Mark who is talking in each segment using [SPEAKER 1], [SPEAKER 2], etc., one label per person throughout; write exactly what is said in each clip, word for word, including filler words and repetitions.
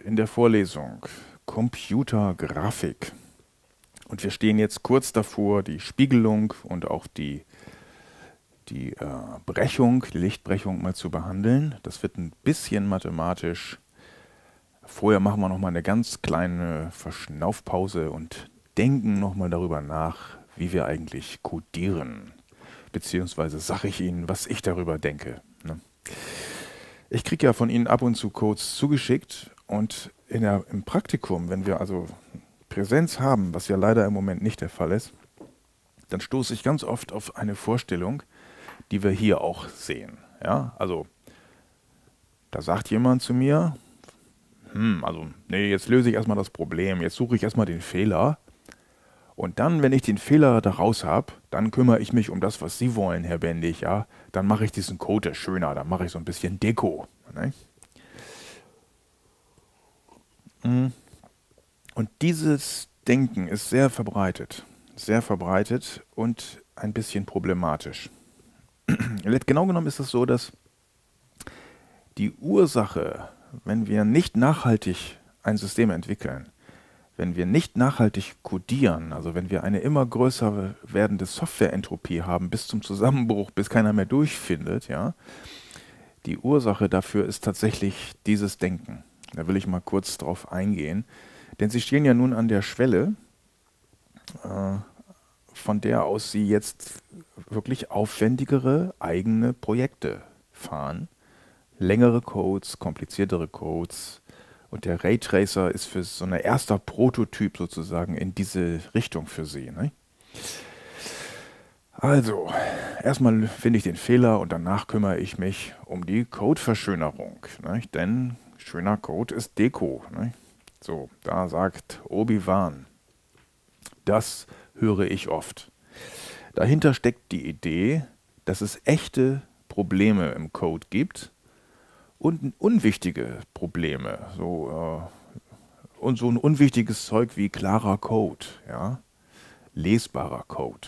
[SPEAKER 1] in der Vorlesung Computergrafik. Und wir stehen jetzt kurz davor, die Spiegelung und auch die, die äh, Brechung, die Lichtbrechung mal zu behandeln. Das wird ein bisschen mathematisch. Vorher machen wir nochmal eine ganz kleine Verschnaufpause und denken nochmal darüber nach, wie wir eigentlich codieren. Beziehungsweise sage ich Ihnen, was ich darüber denke. Ne? Ich kriege ja von Ihnen ab und zu Codes zugeschickt und in der, im Praktikum, wenn wir also Präsenz haben, was ja leider im Moment nicht der Fall ist, dann stoße ich ganz oft auf eine Vorstellung, die wir hier auch sehen. Ja, also da sagt jemand zu mir, hm, also nee, jetzt löse ich erstmal das Problem, jetzt suche ich erstmal den Fehler und dann, wenn ich den Fehler da raus habe, dann kümmere ich mich um das, was Sie wollen, Herr Bendig, ja, dann mache ich diesen Code schöner, dann mache ich so ein bisschen Deko. Ne? Und dieses Denken ist sehr verbreitet, sehr verbreitet und ein bisschen problematisch. Genau genommen ist es so, dass die Ursache, wenn wir nicht nachhaltig ein System entwickeln, wenn wir nicht nachhaltig codieren, also wenn wir eine immer größer werdende Softwareentropie haben, bis zum Zusammenbruch, bis keiner mehr durchfindet, ja, die Ursache dafür ist tatsächlich dieses Denken. Da will ich mal kurz drauf eingehen. Denn Sie stehen ja nun an der Schwelle, äh, von der aus Sie jetzt wirklich aufwendigere eigene Projekte fahren. Längere Codes, kompliziertere Codes. Und der Raytracer ist für so ein erster Prototyp sozusagen in diese Richtung für Sie. Ne? Also, erstmal finde ich den Fehler und danach kümmere ich mich um die Codeverschönerung. Ne? Denn schöner Code ist Deko. Ne? So, da sagt Obi-Wan. Das höre ich oft. Dahinter steckt die Idee, dass es echte Probleme im Code gibt und unwichtige Probleme. So, äh, und so ein unwichtiges Zeug wie klarer Code, ja? Lesbarer Code.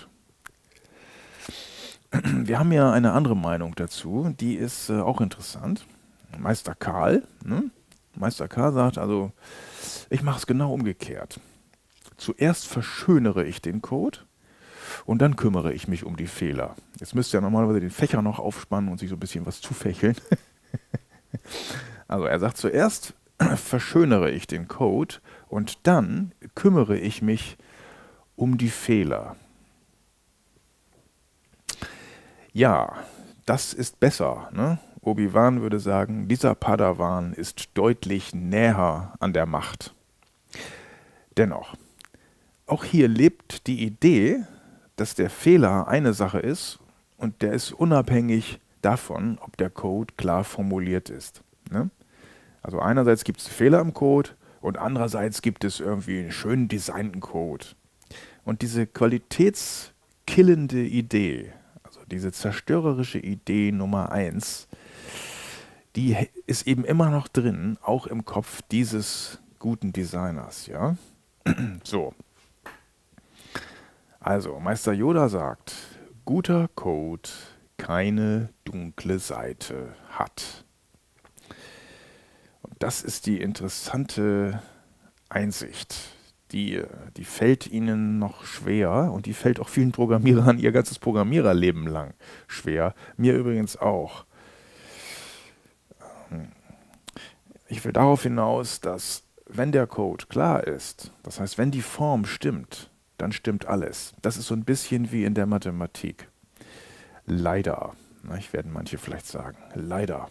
[SPEAKER 1] Wir haben ja eine andere Meinung dazu, die ist äh, auch interessant. Meister Karl, ne? Meister Karl sagt also, ich mache es genau umgekehrt. Zuerst verschönere ich den Code und dann kümmere ich mich um die Fehler. Jetzt müsst ihr ja normalerweise den Fächer noch aufspannen und sich so ein bisschen was zufächeln. Also er sagt, zuerst verschönere ich den Code und dann kümmere ich mich um die Fehler. Ja, das ist besser, ne? Obi-Wan würde sagen, dieser Padawan ist deutlich näher an der Macht. Dennoch, auch hier lebt die Idee, dass der Fehler eine Sache ist und der ist unabhängig davon, ob der Code klar formuliert ist. Ne? Also einerseits gibt es Fehler im Code und andererseits gibt es irgendwie einen schön designten Code. Und diese qualitätskillende Idee, also diese zerstörerische Idee Nummer eins, die ist eben immer noch drin, auch im Kopf dieses guten Designers, ja. So. Also, Meister Yoda sagt, guter Code keine dunkle Seite hat. Und das ist die interessante Einsicht. Die, die fällt Ihnen noch schwer und die fällt auch vielen Programmierern ihr ganzes Programmiererleben lang schwer. Mir übrigens auch. Ich will darauf hinaus, dass wenn der Code klar ist, das heißt, wenn die Form stimmt, dann stimmt alles. Das ist so ein bisschen wie in der Mathematik. Leider. Na, ich werden manche vielleicht sagen. Leider.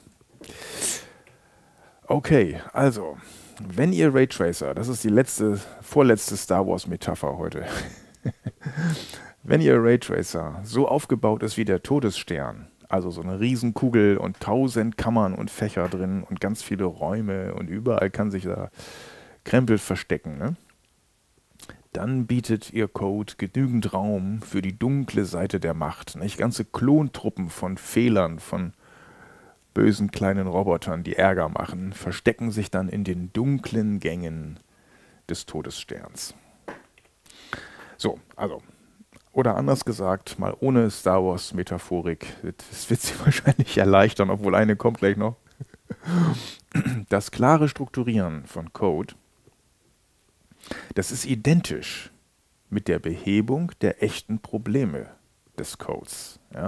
[SPEAKER 1] Okay, also, wenn ihr Raytracer, das ist die letzte, vorletzte Star Wars Metapher heute, wenn ihr Raytracer so aufgebaut ist wie der Todesstern, also so eine Riesenkugel und tausend Kammern und Fächer drin und ganz viele Räume und überall kann sich da Krempel verstecken, ne? Dann bietet ihr Code genügend Raum für die dunkle Seite der Macht. Nicht? Ganze Klontruppen von Fehlern, von bösen kleinen Robotern, die Ärger machen, verstecken sich dann in den dunklen Gängen des Todessterns. So, also, oder anders gesagt, mal ohne Star Wars Metaphorik, das wird sie wahrscheinlich erleichtern, obwohl eine kommt gleich noch. Das klare Strukturieren von Code, das ist identisch mit der Behebung der echten Probleme des Codes. Ja?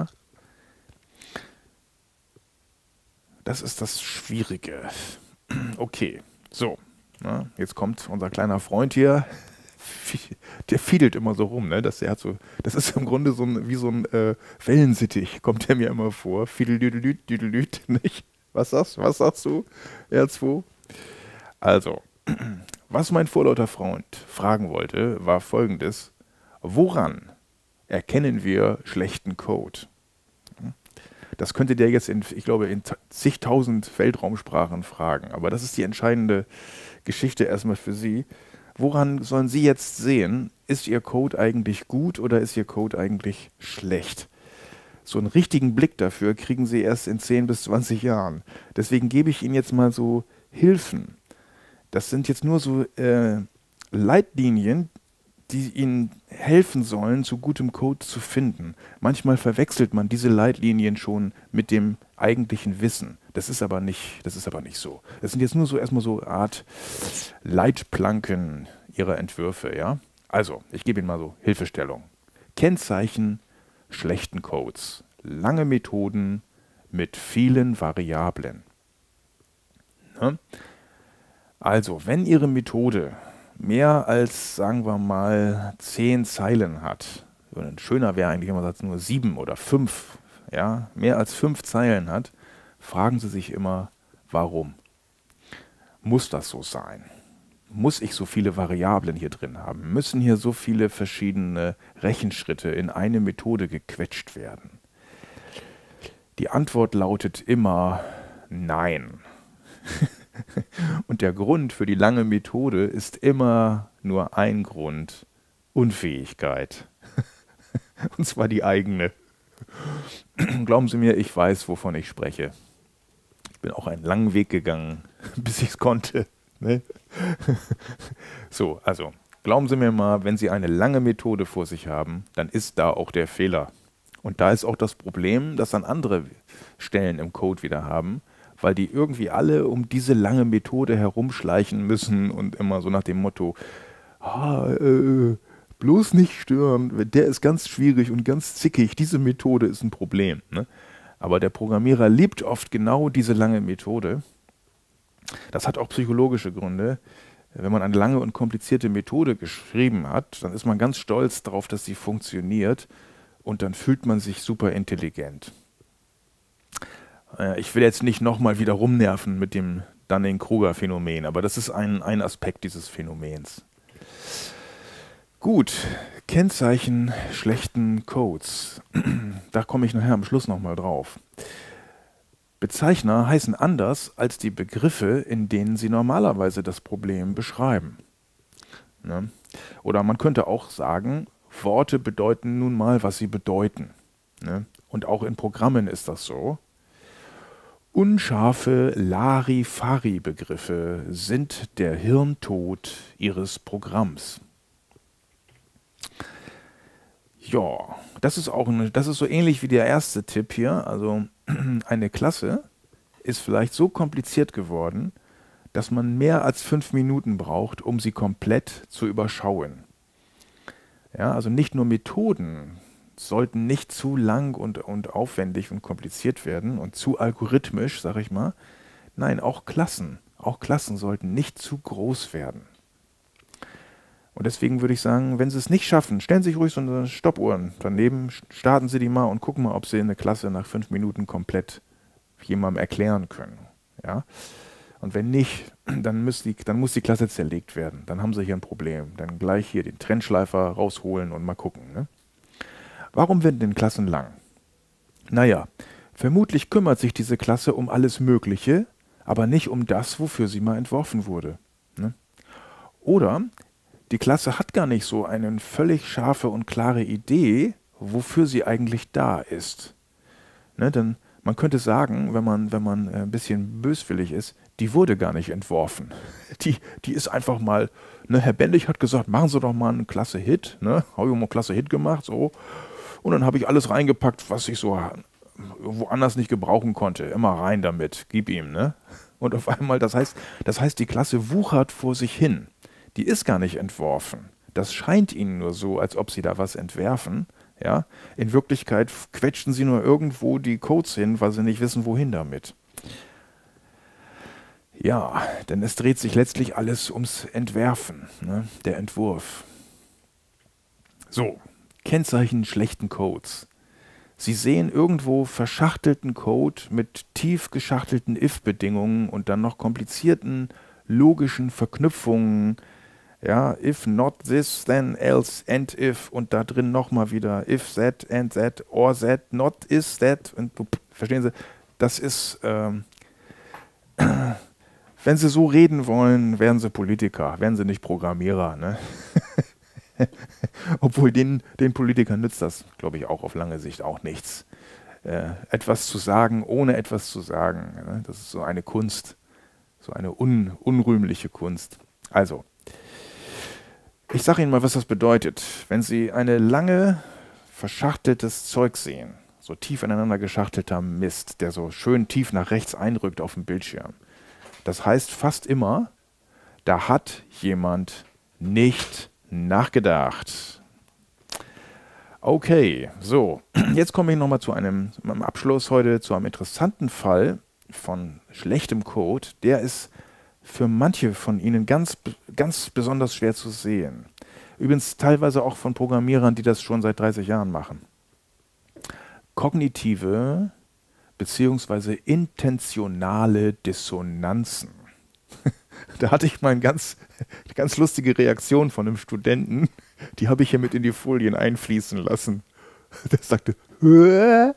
[SPEAKER 1] Das ist das Schwierige. Okay, so. Na, jetzt kommt unser kleiner Freund hier. Der fiedelt immer so rum, ne? Das, der hat so, das ist im Grunde so ein, wie so ein äh, Wellensittich, kommt der mir immer vor. Fiedeldüdelüt, düdelüt, nicht? Was sagst, was sagst du, R zwei? Also, was mein vorlauter Freund fragen wollte, war folgendes. Woran erkennen wir schlechten Code? Das könnte der jetzt in, ich glaube, in zigtausend Weltraumsprachen fragen. Aber das ist die entscheidende Geschichte erstmal für Sie. Woran sollen Sie jetzt sehen, ist Ihr Code eigentlich gut oder ist Ihr Code eigentlich schlecht? So einen richtigen Blick dafür kriegen Sie erst in zehn bis zwanzig Jahren. Deswegen gebe ich Ihnen jetzt mal so Hilfen. Das sind jetzt nur so äh, Leitlinien, die Ihnen helfen sollen, zu gutem Code zu finden. Manchmal verwechselt man diese Leitlinien schon mit dem eigentlichen Wissen. Das ist aber nicht, das ist aber nicht so. Das sind jetzt nur so erstmal so eine Art Leitplanken Ihrer Entwürfe, ja? Also, ich gebe Ihnen mal so Hilfestellung. Kennzeichen schlechten Codes. Lange Methoden mit vielen Variablen. Ne? Also, wenn Ihre Methode mehr als, sagen wir mal, zehn Zeilen hat, schöner wäre eigentlich, wenn man sagt, nur sieben oder fünf, ja, mehr als fünf Zeilen hat, fragen Sie sich immer, warum? Muss das so sein? Muss ich so viele Variablen hier drin haben? Müssen hier so viele verschiedene Rechenschritte in eine Methode gequetscht werden? Die Antwort lautet immer nein. Und der Grund für die lange Methode ist immer nur ein Grund: Unfähigkeit. Und zwar die eigene. Glauben Sie mir, ich weiß, wovon ich spreche. Ich bin auch einen langen Weg gegangen, bis ich es konnte. Ne? So, also, glauben Sie mir mal, wenn Sie eine lange Methode vor sich haben, dann ist da auch der Fehler. Und da ist auch das Problem, das dann andere Stellen im Code wieder haben, weil die irgendwie alle um diese lange Methode herumschleichen müssen und immer so nach dem Motto, ah, äh, bloß nicht stören, der ist ganz schwierig und ganz zickig, diese Methode ist ein Problem. Ne? Aber der Programmierer liebt oft genau diese lange Methode. Das hat auch psychologische Gründe. Wenn man eine lange und komplizierte Methode geschrieben hat, dann ist man ganz stolz darauf, dass sie funktioniert und dann fühlt man sich super intelligent. Ich will jetzt nicht nochmal wieder rumnerven mit dem Dunning-Kruger-Phänomen, aber das ist ein, ein Aspekt dieses Phänomens. Gut, Kennzeichen schlechten Codes. Da komme ich nachher am Schluss nochmal drauf. Bezeichner heißen anders als die Begriffe, in denen sie normalerweise das Problem beschreiben. Ne? Oder man könnte auch sagen, Worte bedeuten nun mal, was sie bedeuten. Ne? Und auch in Programmen ist das so. Unscharfe Larifari-Begriffe sind der Hirntod Ihres Programms. Ja, das ist auch eine, das ist so ähnlich wie der erste Tipp hier. Also eine Klasse ist vielleicht so kompliziert geworden, dass man mehr als fünf Minuten braucht, um sie komplett zu überschauen. Ja, also nicht nur Methoden sollten nicht zu lang und, und aufwendig und kompliziert werden und zu algorithmisch, sag ich mal. Nein, auch Klassen. Auch Klassen sollten nicht zu groß werden. Und deswegen würde ich sagen, wenn Sie es nicht schaffen, stellen Sie sich ruhig so eine Stoppuhr daneben, starten Sie die mal und gucken mal, ob Sie eine Klasse nach fünf Minuten komplett jemandem erklären können. Ja? Und wenn nicht, dann muss, die, dann muss die Klasse zerlegt werden. Dann haben Sie hier ein Problem. Dann gleich hier den Trennschleifer rausholen und mal gucken. Ne? Warum werden denn Klassen lang? Naja, vermutlich kümmert sich diese Klasse um alles Mögliche, aber nicht um das, wofür sie mal entworfen wurde. Ne? Oder die Klasse hat gar nicht so eine völlig scharfe und klare Idee, wofür sie eigentlich da ist. Ne? Denn man könnte sagen, wenn man, wenn man ein bisschen böswillig ist, die wurde gar nicht entworfen. Die, die ist einfach mal, ne, Herr Bendig hat gesagt, machen Sie doch mal einen Klasse-Hit. Ne? Habe ich mal einen Klasse-Hit gemacht, so. Und dann habe ich alles reingepackt, was ich so woanders nicht gebrauchen konnte. Immer rein damit, gib ihm, ne? Und auf einmal, das heißt, das heißt, die Klasse wuchert vor sich hin. Die ist gar nicht entworfen. Das scheint ihnen nur so, als ob sie da was entwerfen. Ja? In Wirklichkeit quetschen sie nur irgendwo die Codes hin, weil sie nicht wissen, wohin damit. Ja, denn es dreht sich letztlich alles ums Entwerfen, ne? Der Entwurf. So, Kennzeichen schlechten Codes. Sie sehen irgendwo verschachtelten Code mit tief geschachtelten if-Bedingungen und dann noch komplizierten logischen Verknüpfungen. Ja, if not this, then else, and if und da drin nochmal wieder if that, and that, or that, not is that. Und, verstehen Sie, das ist, ähm, wenn Sie so reden wollen, werden Sie Politiker, werden Sie nicht Programmierer, ne? Obwohl den, den Politikern nützt das, glaube ich, auch auf lange Sicht auch nichts. Äh, etwas zu sagen, ohne etwas zu sagen. Ne? Das ist so eine Kunst, so eine un, unrühmliche Kunst. Also, ich sage Ihnen mal, was das bedeutet. Wenn Sie eine lange verschachteltes Zeug sehen, so tief ineinander geschachtelter Mist, der so schön tief nach rechts einrückt auf dem Bildschirm. Das heißt fast immer, da hat jemand nicht nachgedacht. Okay, so, jetzt komme ich nochmal zu einem, einem Abschluss heute, zu einem interessanten Fall von schlechtem Code. Der ist für manche von Ihnen ganz, ganz besonders schwer zu sehen. Übrigens teilweise auch von Programmierern, die das schon seit dreißig Jahren machen. Kognitive bzw. intentionale Dissonanzen. Da hatte ich mal eine ganz, ganz lustige Reaktion von einem Studenten, die habe ich hier mit in die Folien einfließen lassen. Der sagte, Hö?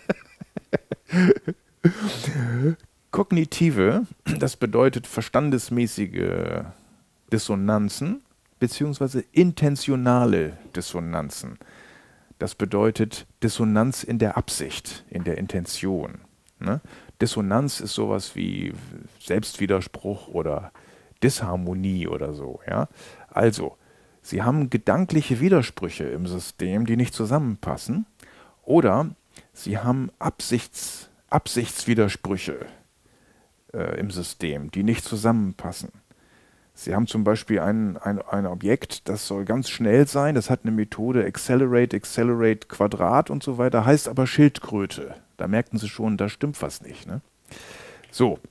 [SPEAKER 1] Kognitive, das bedeutet verstandesmäßige Dissonanzen, beziehungsweise intentionale Dissonanzen. Das bedeutet Dissonanz in der Absicht, in der Intention. Ne? Dissonanz ist sowas wie Selbstwiderspruch oder Disharmonie oder so. Ja? Also, Sie haben gedankliche Widersprüche im System, die nicht zusammenpassen, oder Sie haben Absichts, Absichtswidersprüche äh, im System, die nicht zusammenpassen. Sie haben zum Beispiel ein, ein, ein Objekt, das soll ganz schnell sein, das hat eine Methode Accelerate, Accelerate, Quadrat und so weiter, heißt aber Schildkröte. Da merkten Sie schon, da stimmt was nicht. Ne? So,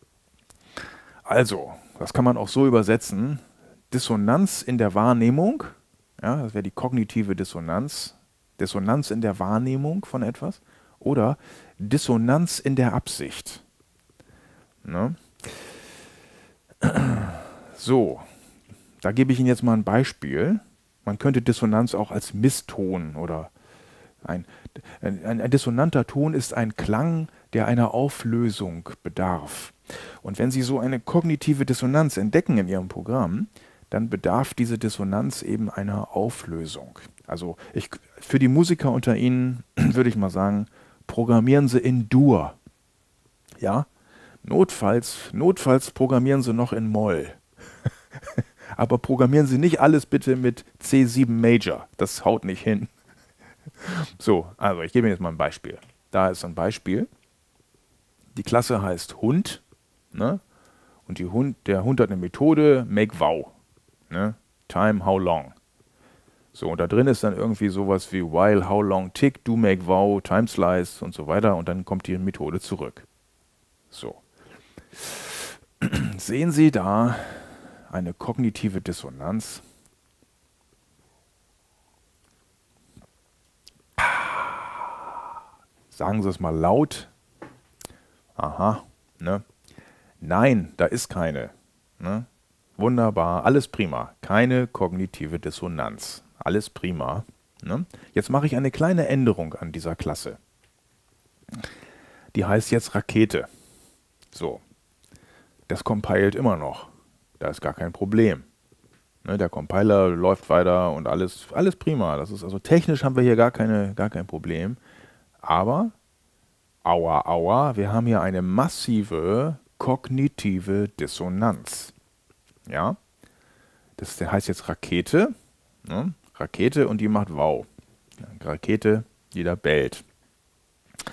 [SPEAKER 1] also, das kann man auch so übersetzen. Dissonanz in der Wahrnehmung, ja, das wäre die kognitive Dissonanz, Dissonanz in der Wahrnehmung von etwas, oder Dissonanz in der Absicht. Ne? So, da gebe ich Ihnen jetzt mal ein Beispiel. Man könnte Dissonanz auch als Misston oder ein, ein, ein dissonanter Ton ist ein Klang, der einer Auflösung bedarf. Und wenn Sie so eine kognitive Dissonanz entdecken in Ihrem Programm, dann bedarf diese Dissonanz eben einer Auflösung. Also ich, für die Musiker unter Ihnen würde ich mal sagen, programmieren Sie in Dur. Ja, notfalls, notfalls programmieren Sie noch in Moll. Aber programmieren Sie nicht alles bitte mit C sieben Major. Das haut nicht hin. So, also ich gebe Ihnen jetzt mal ein Beispiel. Da ist ein Beispiel. Die Klasse heißt Hund. Ne? Und die Hund, der Hund hat eine Methode, make wow. Ne? Time, how long. So, und da drin ist dann irgendwie sowas wie while, how long, tick, do, make wow, time slice und so weiter. Und dann kommt die Methode zurück. So. Sehen Sie da eine kognitive Dissonanz? Sagen Sie es mal laut. Aha, ne? Nein, da ist keine. Ne? Wunderbar, alles prima. Keine kognitive Dissonanz. Alles prima. Ne? Jetzt mache ich eine kleine Änderung an dieser Klasse. Die heißt jetzt Rakete. So. Das compiled immer noch. Da ist gar kein Problem. Ne, der Compiler läuft weiter und alles, alles prima. Das ist also technisch haben wir hier gar, keine, gar kein Problem. Aber, aua, aua, wir haben hier eine massive kognitive Dissonanz. Ja, das heißt jetzt Rakete. Ne? Rakete und die macht wow. Rakete, die da bellt.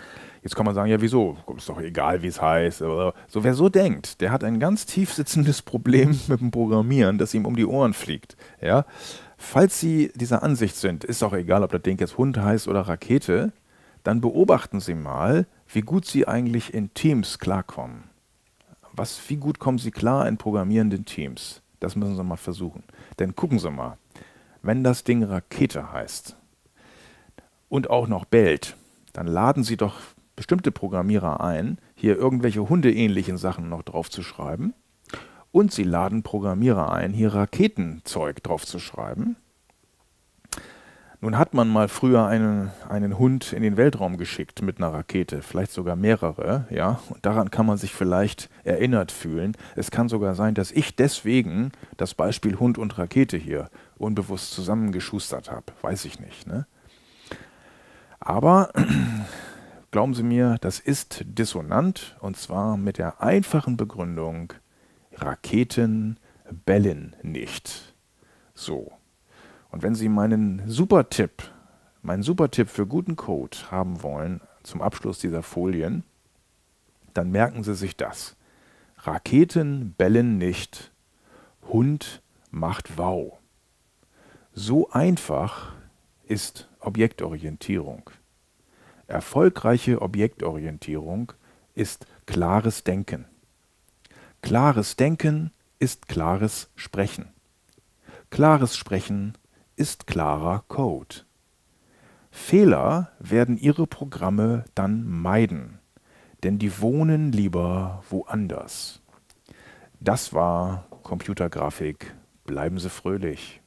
[SPEAKER 1] Jetzt kann man sagen, ja wieso, ist doch egal wie es heißt. Aber so, wer so denkt, der hat ein ganz tief sitzendes Problem mit dem Programmieren, das ihm um die Ohren fliegt. Ja? Falls Sie dieser Ansicht sind, ist doch egal, ob das Ding jetzt Hund heißt oder Rakete, dann beobachten Sie mal, wie gut Sie eigentlich in Teams klarkommen. Was, wie gut kommen Sie klar in programmierenden Teams? Das müssen Sie mal versuchen. Denn gucken Sie mal, wenn das Ding Rakete heißt und auch noch bellt, dann laden Sie doch bestimmte Programmierer ein, hier irgendwelche hundeähnlichen Sachen noch drauf zu schreiben. Und Sie laden Programmierer ein, hier Raketenzeug drauf zu schreiben. Nun hat man mal früher einen, einen Hund in den Weltraum geschickt mit einer Rakete, vielleicht sogar mehrere, ja, und daran kann man sich vielleicht erinnert fühlen. Es kann sogar sein, dass ich deswegen das Beispiel Hund und Rakete hier unbewusst zusammengeschustert habe, weiß ich nicht, ne? Aber glauben Sie mir, das ist dissonant, und zwar mit der einfachen Begründung, Raketen bellen nicht. So. Und wenn Sie meinen Supertipp, meinen Supertipp für guten Code haben wollen, zum Abschluss dieser Folien, dann merken Sie sich das. Raketen bellen nicht, Hund macht wow. So einfach ist Objektorientierung. Erfolgreiche Objektorientierung ist klares Denken. Klares Denken ist klares Sprechen. Klares Sprechen ist klarer Code. Fehler werden Ihre Programme dann meiden, denn die wohnen lieber woanders. Das war Computergrafik. Bleiben Sie fröhlich.